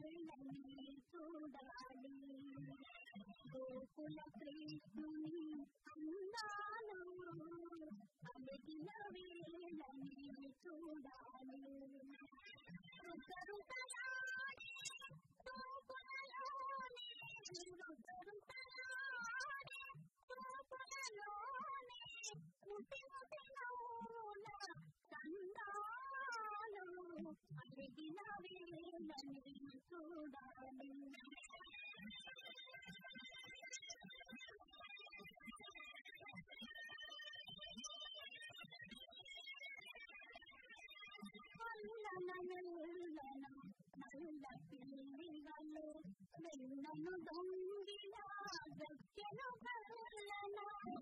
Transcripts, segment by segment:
వేళని చూడాలి గోకుల కృష్ణుని అందాలు అలిగిన వేళని చూడాలి రుసరుసలాడే తోపులలోనే రుసరుసలాడే తోపులలోనే ముటి ముటి నవ్వుల సందాలు అలిగిన వేళని చూడాలి నల్ల పిల్లిగలు వెన్నను దొంగిల గచ్చెను కళ్ళన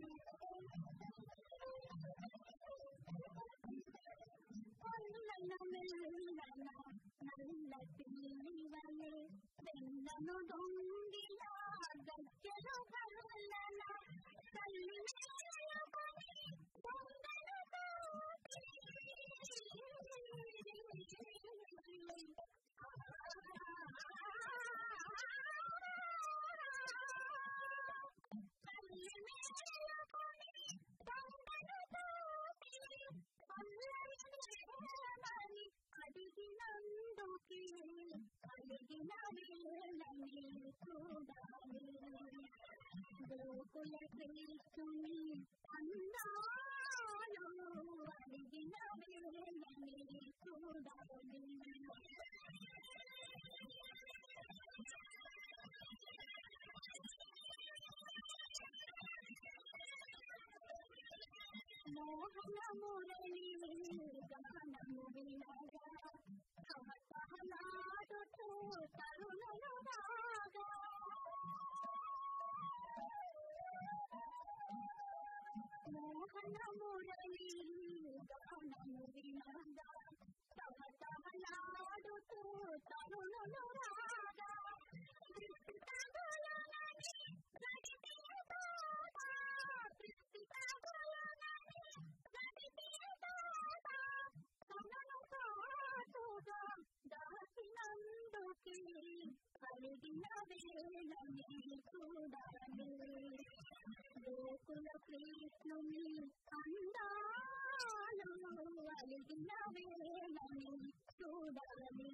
నల్ల పిల్లిగలు వెన్నను దొంగిల గచ్చెను కళ్ళన తల్లి అడిగినందుకే అడిగిన వేళని చూడాలి గోకుల కృష్ణుని అందాలు అడిగిన వేళని చూడాలి మోహన మురళి గానము వినగా తహతహలాడుతూ తరుణులు రాగా మోహన మురళి గానము వినగా తహతహలాడుతూ తరుణులు రాగా దాసినందుకే అడిగిన వేళని చూడాలి గోకుల కృష్ణుని అందాలు అడిగిన వేళని చూడాలి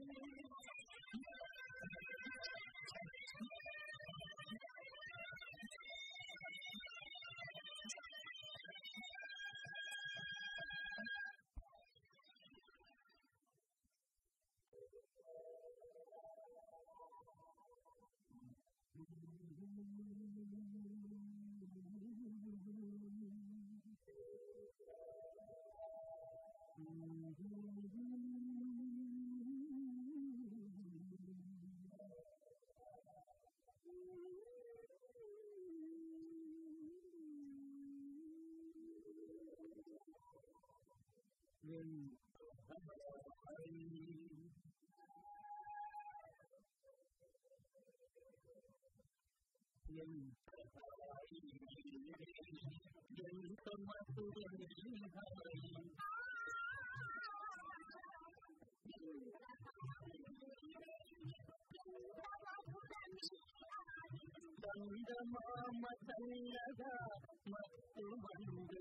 చందమామ చల్లగా మత్తు మందు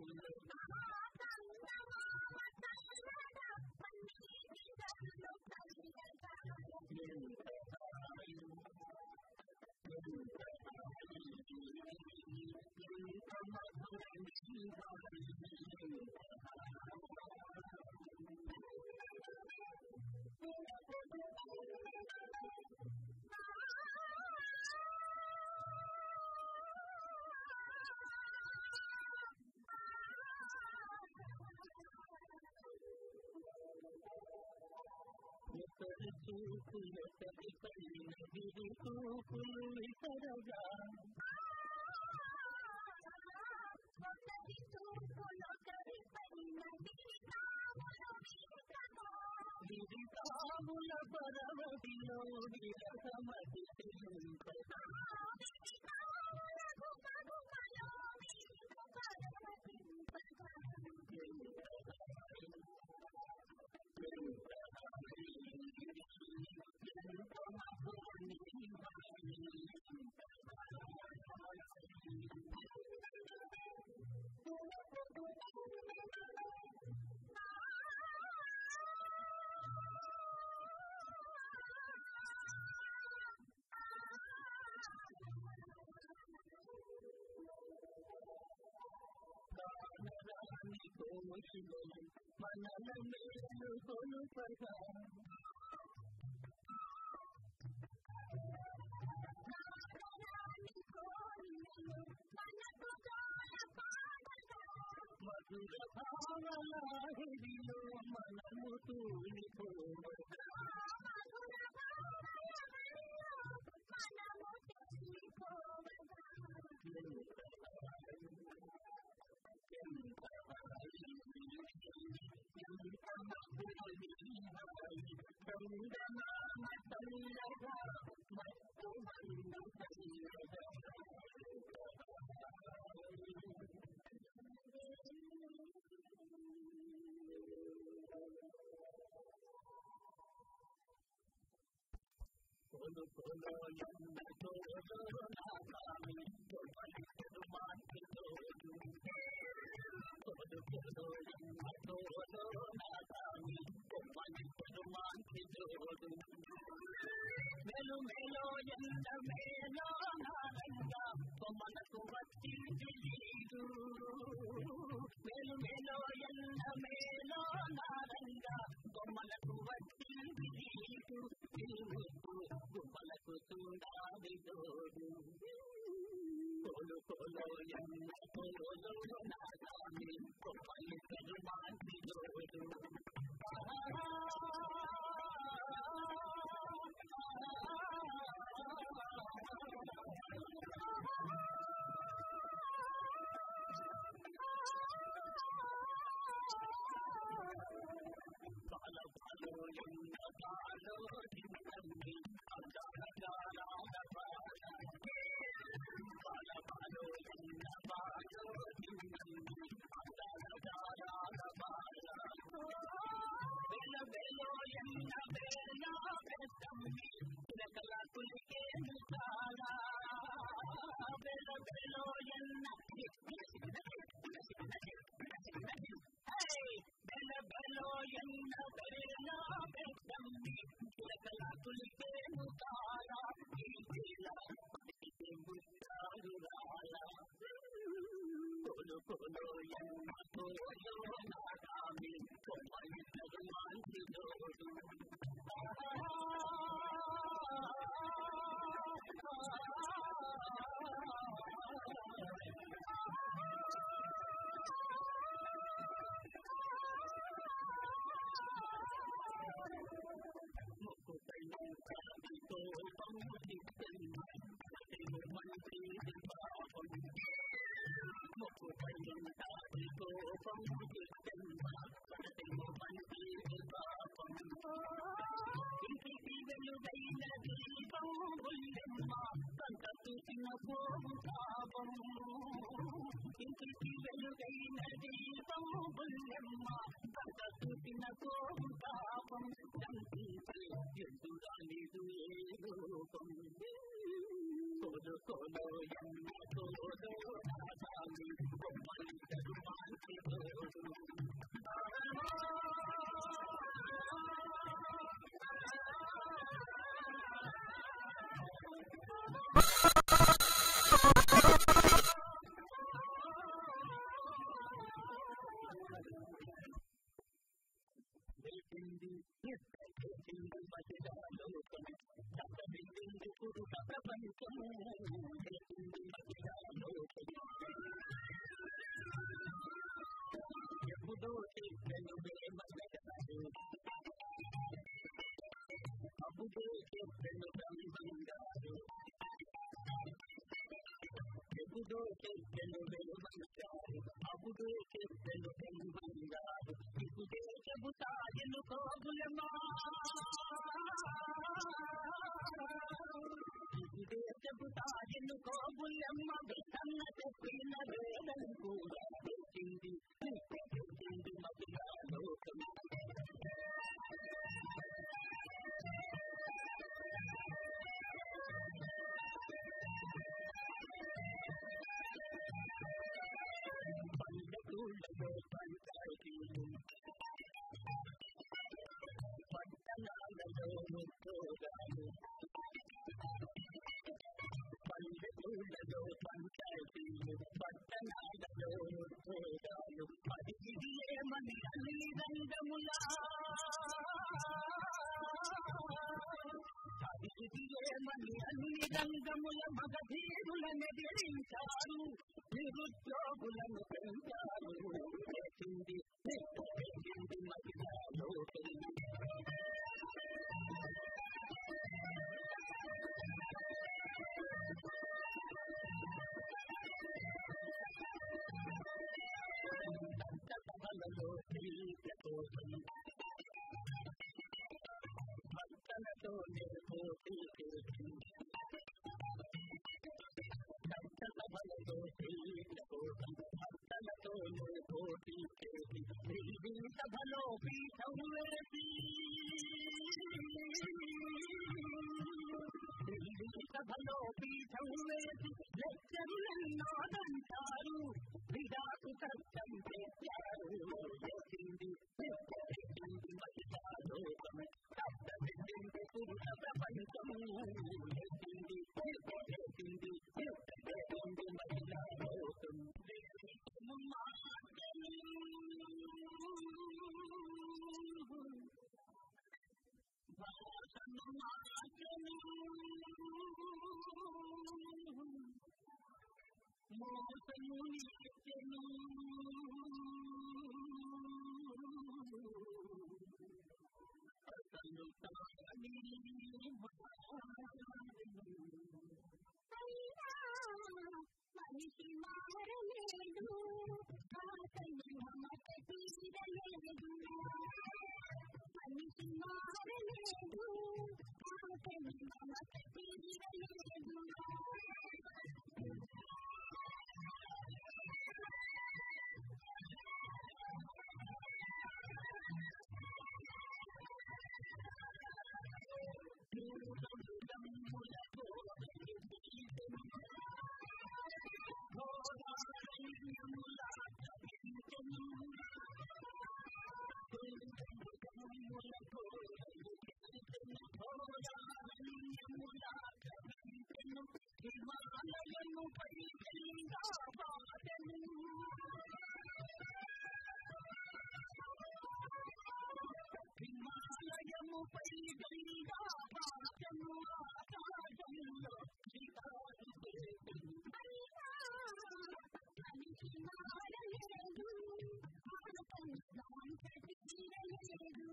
చూపులు సరిపడిన విరి చూపులు ఇతరగా విరి తాముల పరవడిలో విరసమతి పోషిలను మనల మేలు కొలుపగా మధుర భావలాహిరిలో మనము తూలిపోవగా మేలు మేలో ఎండ మేలో నారంగా మనకు వచ్చి తెలియదు మేలు మేలో ఎండ మేలో నారంగా మనకు వచ్చి తెలియదు గుమ్మలకు చూడాలి తోడు కోలు కోలో ఎన్న కోలో నాగామి కొమ్మలి పెరుమాంటి తోడు పట్టణాలలో అన్ని రంగముల మగధీరులను ఎదిరించారు, నిరుద్యోగులను పెంచారు. చేసింది మహిళా లోకం. సభలలో భక్తలతోనే పోటీ చేసింది, సభలలో భక్తలతోనే పోటీ చేసి సభలో పీఠం వేసి సభలో పీఠం వేసి లెక్కరులెన్నాదంటారు, విడాకు కష్టం చేశారు. మహిళా లోకం సప్తమింది పురుష ప్రపంచం. మహిళా లోకం భాషను మార్చను, మోసము నిత్యను, అసలు తాని మనిషి మారలేదు, అతని మమత తీరలేదు. మనిషి మారలేదు, అతని మమత తీరలేదు. హిమాలయము పై గంగా పాటలు, హిమాలయము పై గంగా పాటలు, ఆకాశంలో శిఖారు చేతులు. మనిషి మారలేదు, అతని మమత తీరలేదు.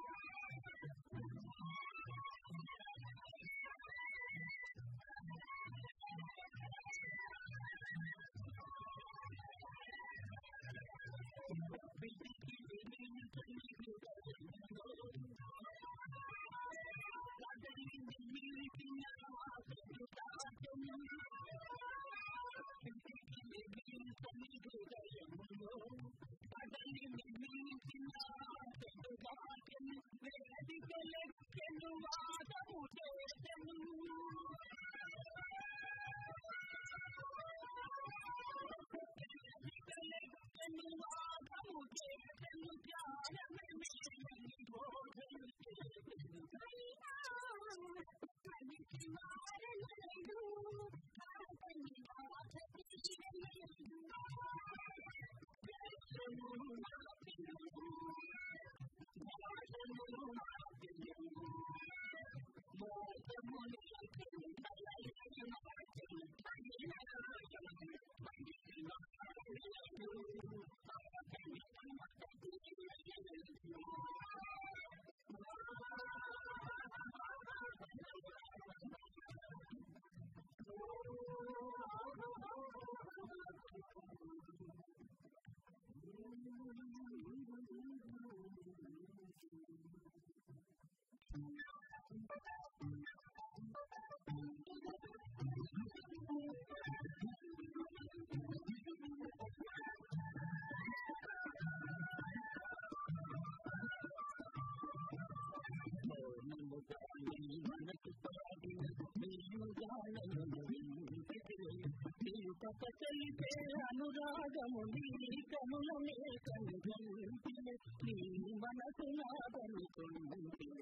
అనురాగము నీ కనులనే కనుగొంటినే, నీ మనసు నాదనుకుంటినే.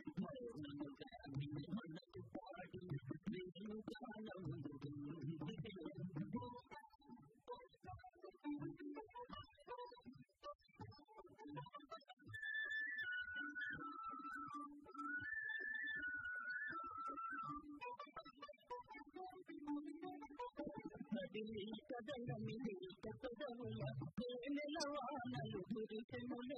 మనసు పాడి నేను గానము కదలని కదవుల నెలవానలు కురిసెనులే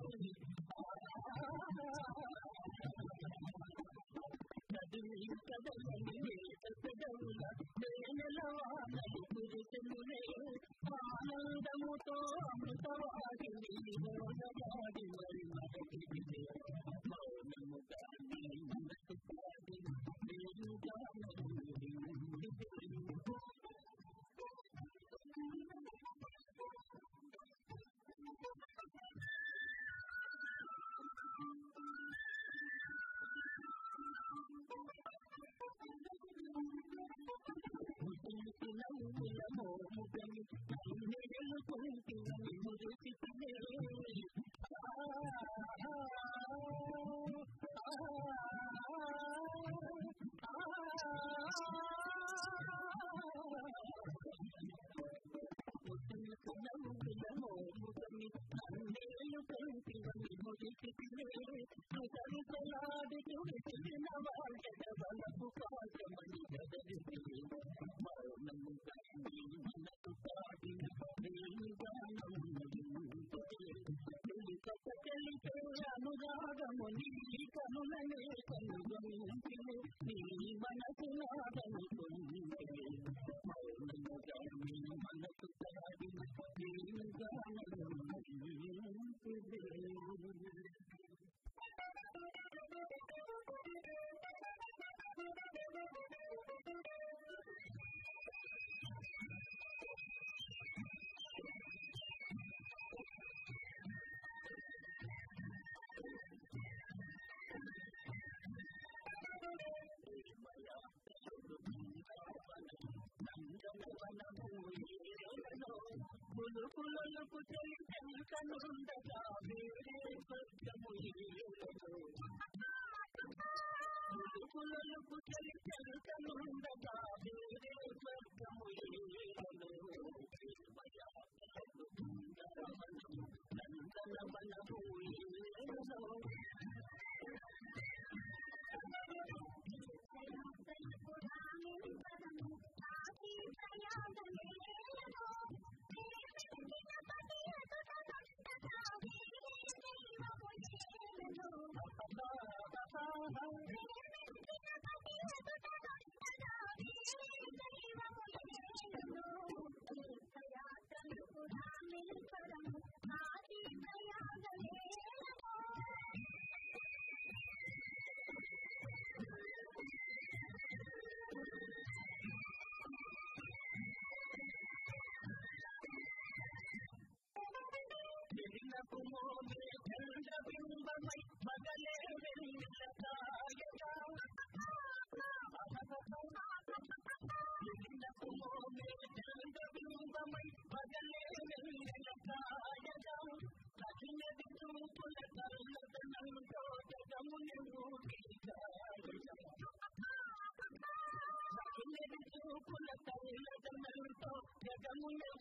కదలని కదవుల నెలవానలు కురిసెనులే ఆనందముతో అమృతవాడిని మోదవాడి మరి మరచిదిలే మౌనముగా నీ మనసు పాడిన నేను అనురాగముని కనులనే కనుగొంటిని నీ మనసు నాదనుకుంటే మౌనముగా నీ మనసు పాడిన నేను గానము పులుపులకు చెలికనుండగా వేరే స్వర్గము పులుపులకు చెలికనుండగా వేరే స్వర్గము నందనవనము చంద్రబింబమై మగలే చంద్రబింబమై మగలే కాయగా కఠినది చూపుల కళ్ళదనంతో జగముని కఠినది చూపుల కళ్ళదనంతో జగముని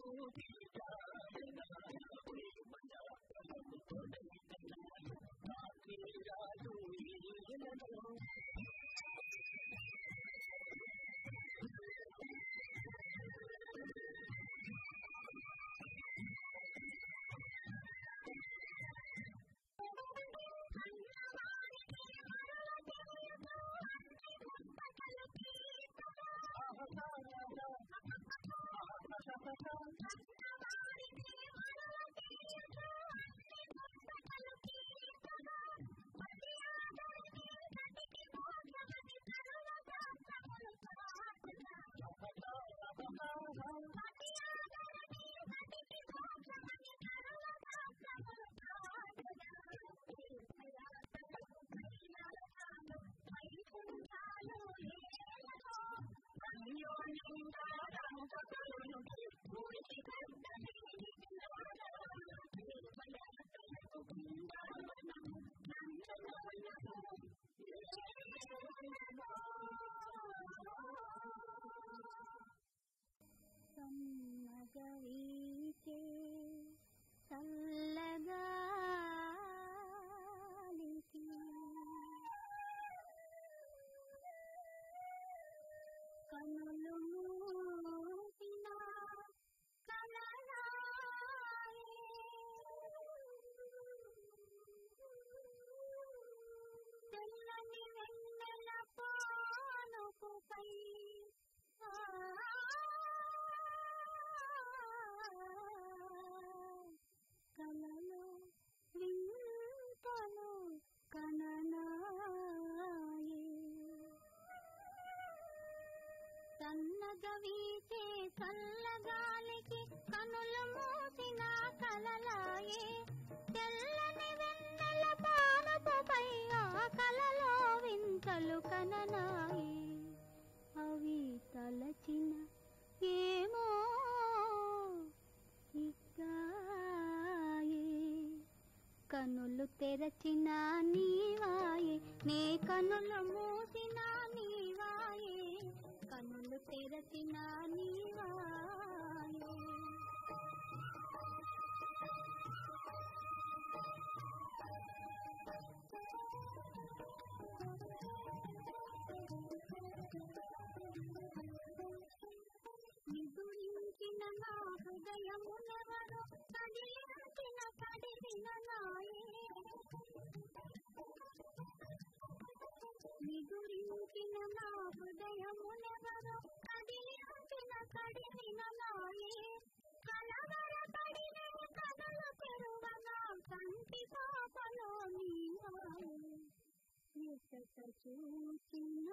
పై కలలో వింతలు కననాయే సన్నగా వీచే చల్లగాలికి కనులు మూసిన కలలాయే తెల్లని వెన్నెల పానపుపై ఆ కలలో వింతలు కననాయే అవి తలచిన ఏమో ఇక్కాయే కనులు తెరచిన నీవాయే నే కనులు మూసిన నీవాయే కనులు తెరచిన నీవాయే నిదురించిన నా హృదయమునెవరో కదిలించిన కడిగిన నాయే నిదురించిన నా హృదయమునెవరో కదిలించిన కడిగిన నాయే కలవరపడిన కథల తెరువన కంటి పాపలో నీవాయే ఎసట చూచినా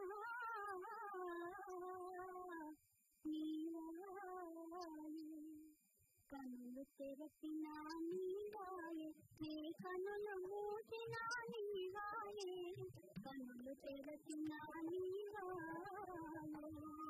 నీవాయే కనులు తెరచిన నీవాయే నే కనులు మూసిన నీవాయే కనులు తెరచిన నీవాయే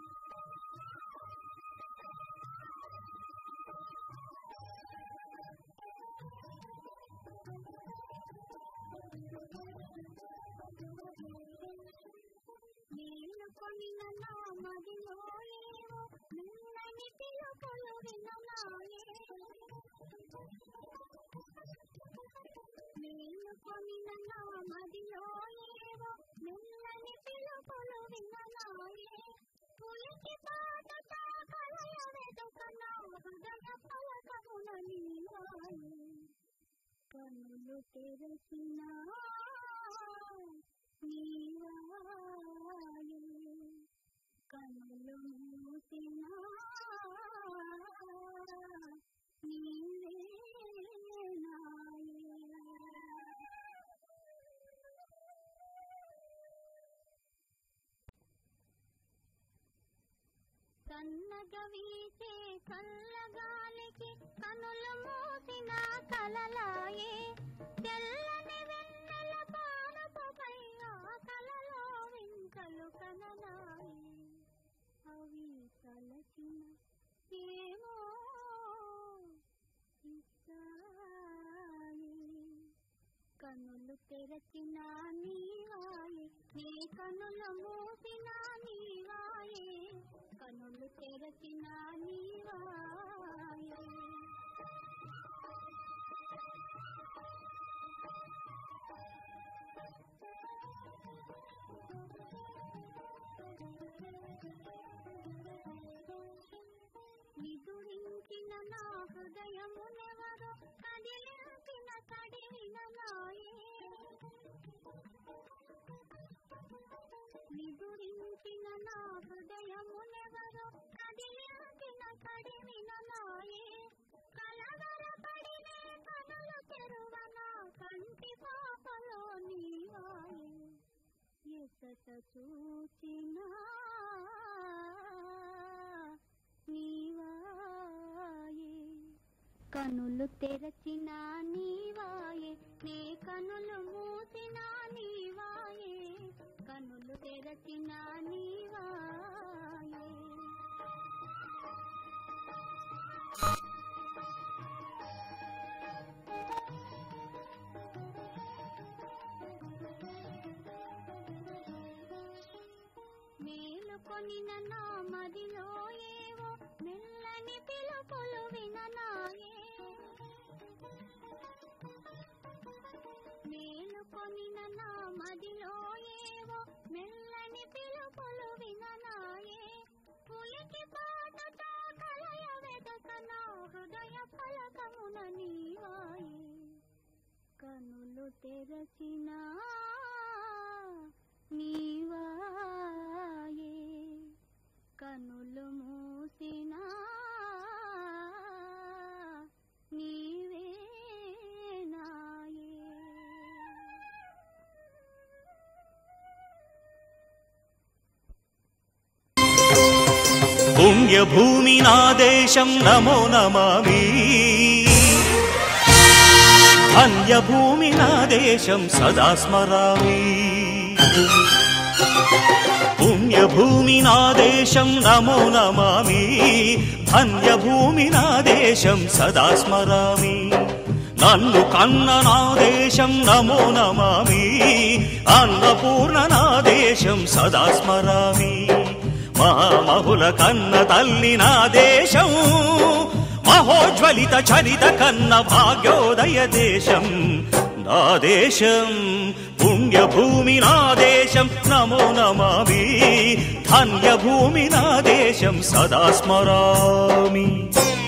నేను కొనిన నా మదిలో ఏవో నిన్నని పిలుపులు విననాయే నేను కొనిన నా మదిలో ఏవో నిన్నని పిలుపులు విననాయే పులికి పాటతో కలయ వెదుక నా హృదయ పలకమున నీవాయే కనులు తెరచిన నీవాయే కనులు మూసిన నీవేనాయే సన్నగా వీచే చల్లగాలికి కనులు మూసిన కలలాయే తెల్లని వెన్నెల పానపుపై ఆ కలలో వింతలు కననాయే అవి తలచిన ఏమో ఇస్తాయే కనులు తెరచిన నీవాయే నీ కనులు మూసిన నీవాయే కనులు తెరచిన నీవాయే నిదురించిన నా హృదయమునెవరో కదిలించిన కడిగిన నాయే నిదురించిన నా హృదయమునెవరో కదిలించిన కడిగిన నాయే కలవరపడిన కనుల తెరువన కంటి పాపలో నీవాయే ఎసట చూచినా నీవాయే కనులు తెరచిన నీవాయే నే కనులు మూసిన నీవాయే కనులు తెరచిన నీవాయే మేలుకొనిన నా మదిలో ఏవో మెల్లని పిలుపులు విననాయే మేలుకొనిన నా మదిలో ఏవో మెల్లని పిలుపులు విననాయే పులికి పాటతో కలయ వెదక నా హృదయ పలకమున నీవాయే కనులు తెరచిన నీవాయే పుణ్యభూమి నా దేశం నమో నమామి ధన్యభూమి నా దేశం సదా స్మరామి పుణ్యభూమి నా దేశం నమో నమామి ధన్యభూమి నా దేశం సదా స్మరామి నన్ను కన్న నా దేశం నమో నమామి అన్నపూర్ణ నా దేశం సదా స్మరామి మహామహుల కన్న తల్లి నా దేశం మహోజ్వలిత చరిత కన్న భాగ్యోదయ దేశం నా దేశం పుణ్యభూమి నా దేశం నమో నమామి ధన్యభూమి నా దేశం సదా స్మరామి